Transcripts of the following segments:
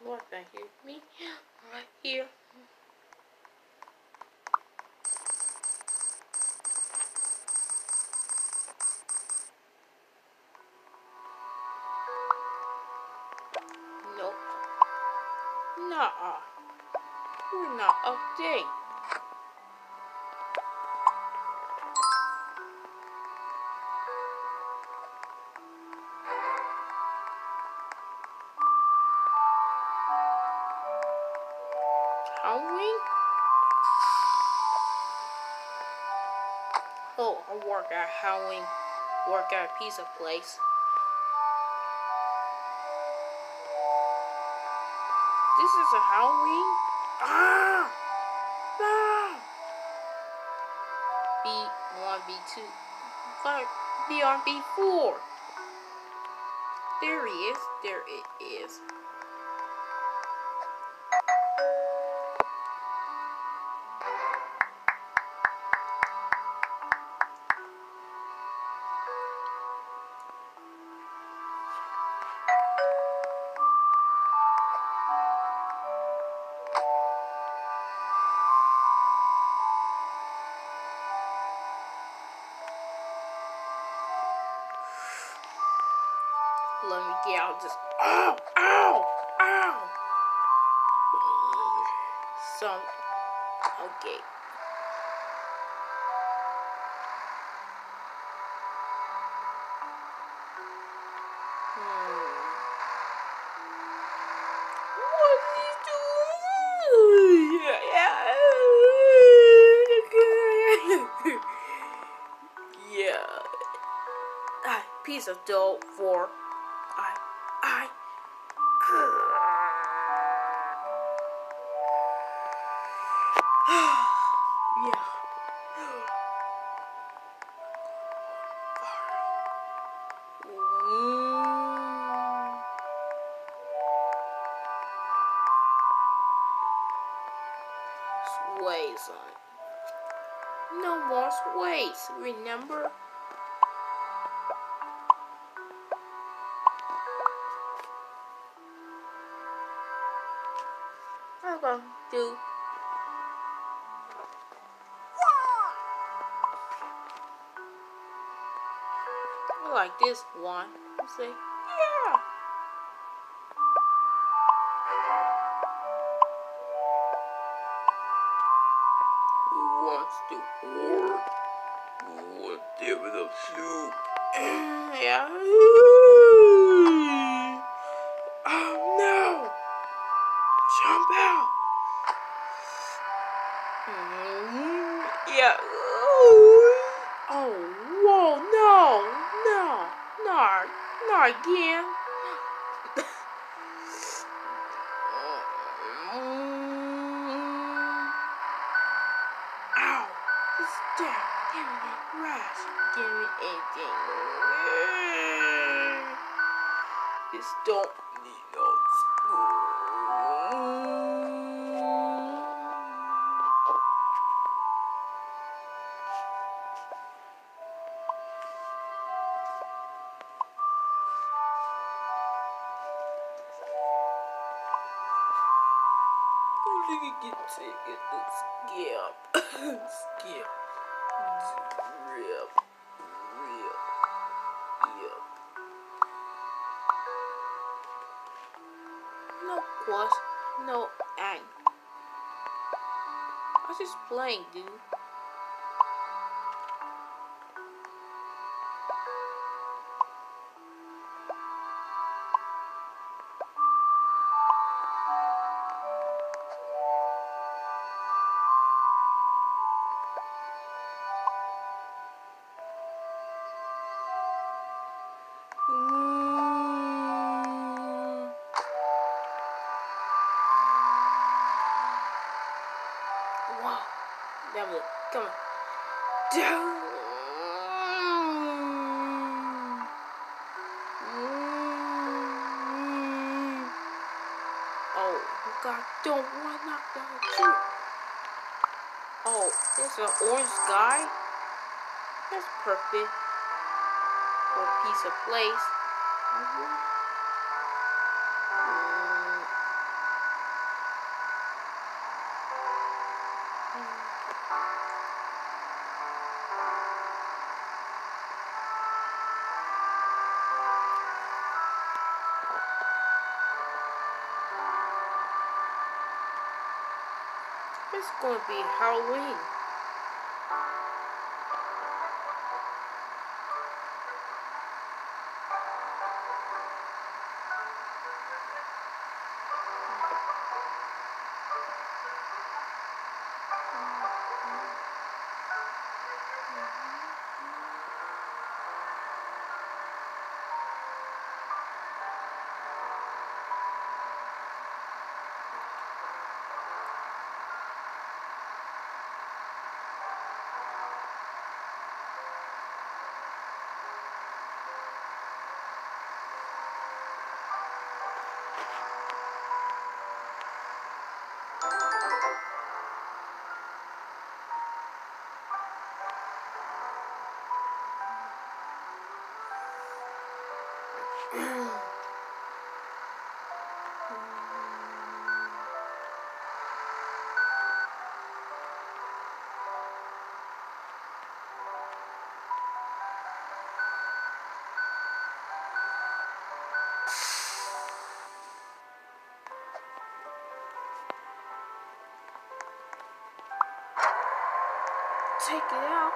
What the heck? Me? Right here. Nope. Nuh-uh. We're not update. Halloween? Oh, I work at Halloween. Work at a pizza place. This is a Halloween? Ah! Ah! B1, B2. Be on B4. There he is. There it is. Let me get out this. Ow! Ow! Ow! Okay. What is he doing? Yeah. Piece of dough for I. Yeah. Sways on. No more sways, remember? I'm gonna do. I like this one. You say, yeah. Who wants to order? Who wants to with a soup? Yeah. Oh no! Jump out! Yeah. Oh, whoa, no, not again. Ow! Stop! Give me rush! Give me anything. This don't need no school. Look at get ticket. Skip. Skip. Rip. Yep. No quest. No ang. I was just playing, dude. Wow. Devil, come on. Oh, God, don't want to knock down the tree. Oh, there's an orange sky. That's perfect for a piece of place. It's going to be Halloween. Take it out.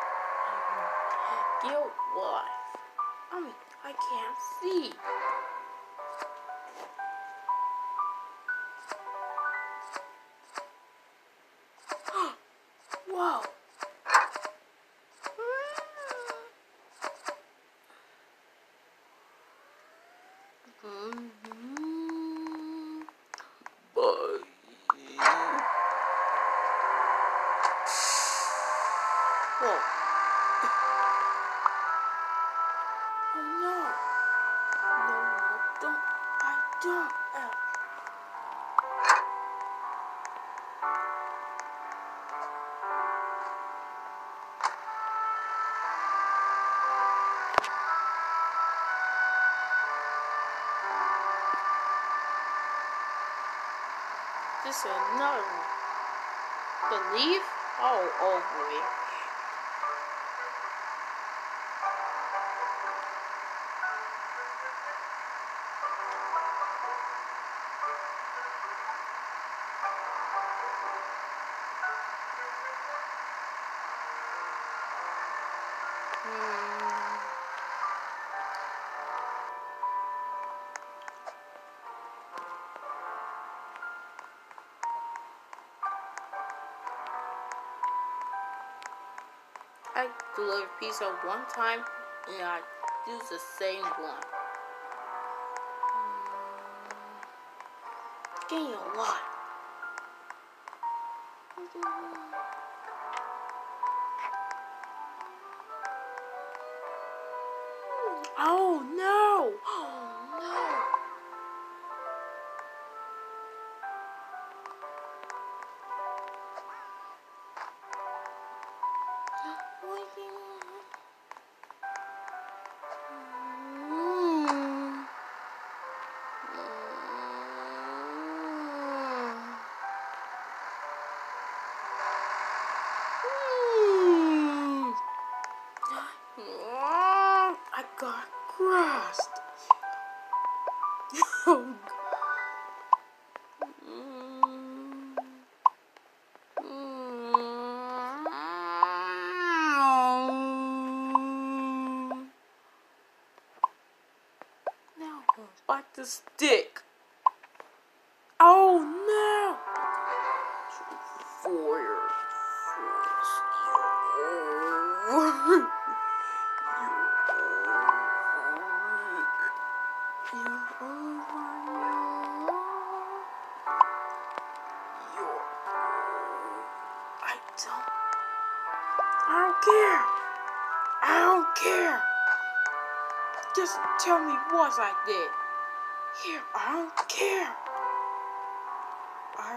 Guilt life. I mean, I can't see. Whoa. Bye. Whoa. Oh no. No, I don't. This is another one. Believe? Oh, boy. I delivered pizza one time, and I do the same one. Getting a lot. Oh no! Oh no! I got crushed. Now bite the stick. Oh no! For your I don't care. Just tell me what I did. Here, I don't care. I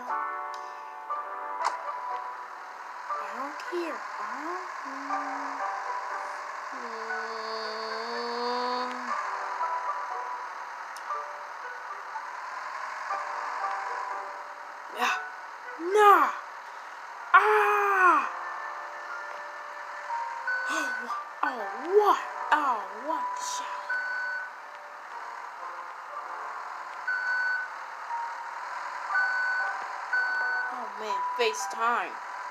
don't care. Yeah. Nah. Ah. What? Oh, what? Oh man, FaceTime.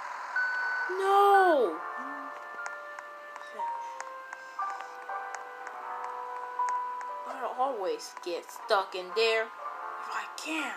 No! I always get stuck in there if I can.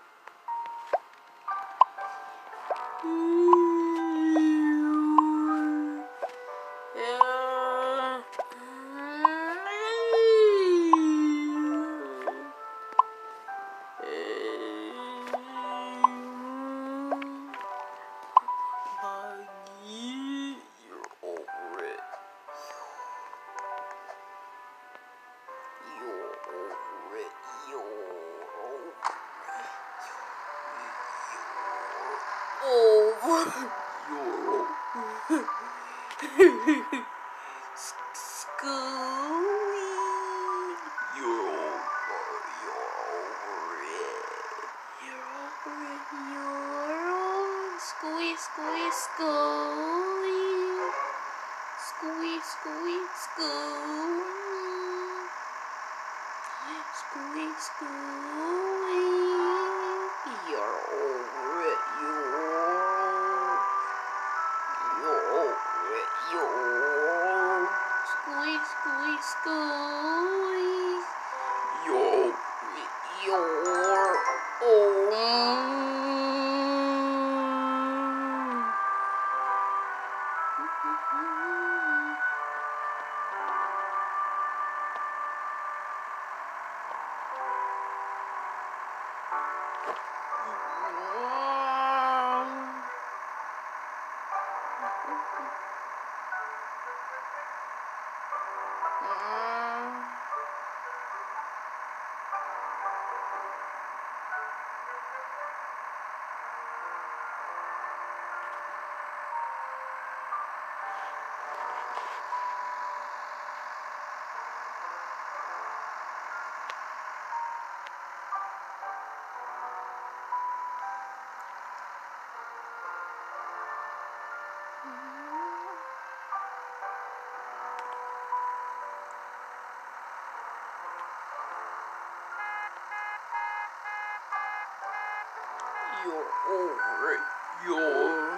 You're over it. Yours.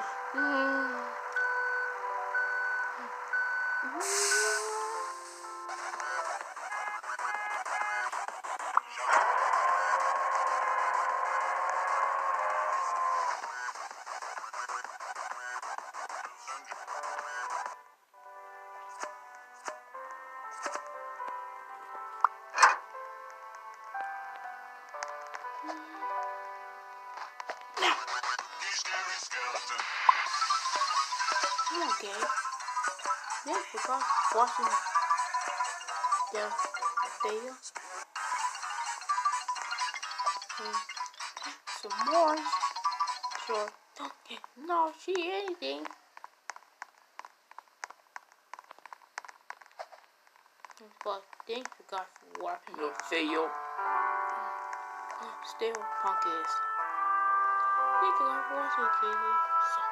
Okay. Yeah, because watching the video. Some more. Sure. Okay. No, see anything. But thank you guys for watching the video. Still punk is. Thank you guys for watching, TV. So